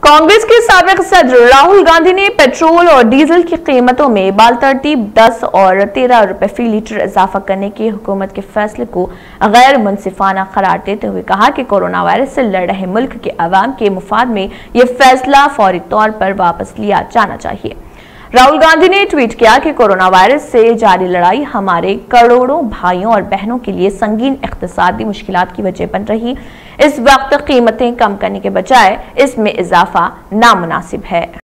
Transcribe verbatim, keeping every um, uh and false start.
कांग्रेस के साबिक सदर राहुल गांधी ने पेट्रोल और डीजल की कीमतों में बालतरतीब दस और तेरह रुपए फी लीटर इजाफा करने के हुकूमत के फैसले को गैर मुनसिफाना करार देते हुए कहा कि कोरोना वायरस से लड़ रहे मुल्क के अवाम के मुफाद में यह फैसला फौरी तौर पर वापस लिया जाना चाहिए। राहुल गांधी ने ट्वीट किया कि कोरोना वायरस से जारी लड़ाई हमारे करोड़ों भाइयों और बहनों के लिए संगीन इक्तिसादी मुश्किलात की वजह बन रही। इस वक्त कीमतें कम करने के बजाय इसमें इजाफा नामुनासिब है।